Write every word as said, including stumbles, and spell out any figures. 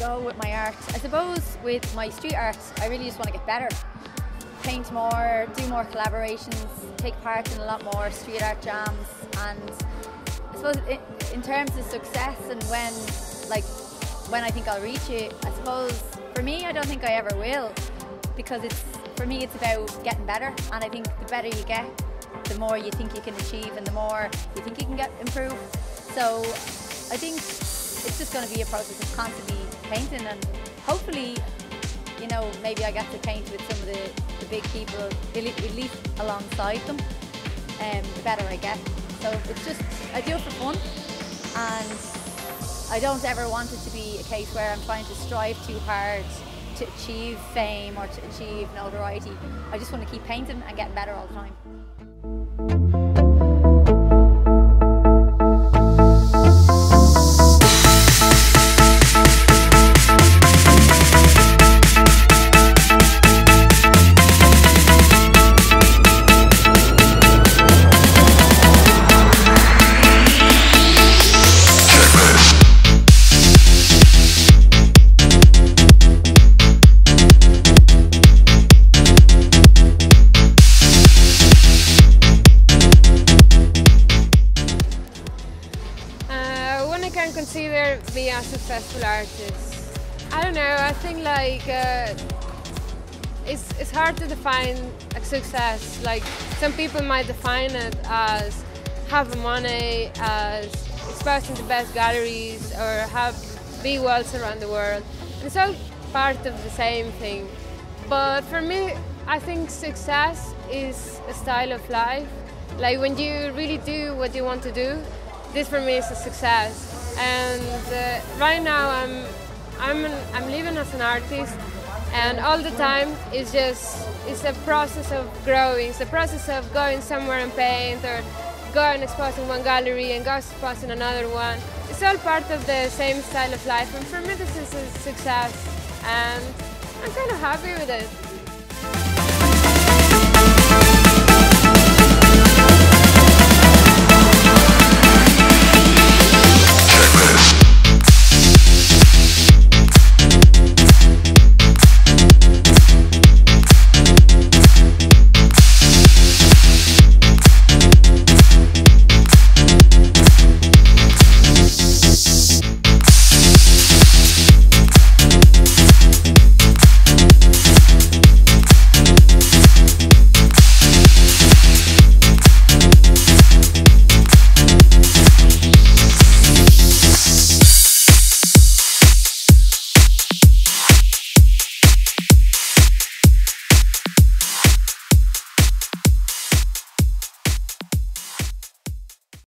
go with my art? I suppose with my street art, I really just want to get better. Paint more, do more collaborations, take part in a lot more street art jams, and I suppose in terms of success and when, like, when I think I'll reach it, I suppose for me, I don't think I ever will, because it's, for me, it's about getting better, and I think the better you get, the more you think you can achieve and the more you think you can get improve. So I think it's just going to be a process of constantly painting, and hopefully, you know, maybe I get to paint with some of the, the big people, at least alongside them, um, the better I get. So it's just, I do it for fun, and I don't ever want it to be a case where I'm trying to strive too hard to achieve fame or to achieve notoriety. I just want to keep painting and getting better all the time. Consider being a successful artist. I don't know, I think like uh, it's, it's hard to define a success. Like some people might define it as having money, as exposing the best galleries, or have big walls around the world. It's all part of the same thing. But for me, I think success is a style of life. Like when you really do what you want to do, this for me is a success. And uh, right now I'm, I'm, an, I'm living as an artist, and all the time it's just, it's a process of growing, it's a process of going somewhere and paint, or going exposing one gallery and go exposing another one. It's all part of the same style of life, and for me this is a success, and I'm kind of happy with it.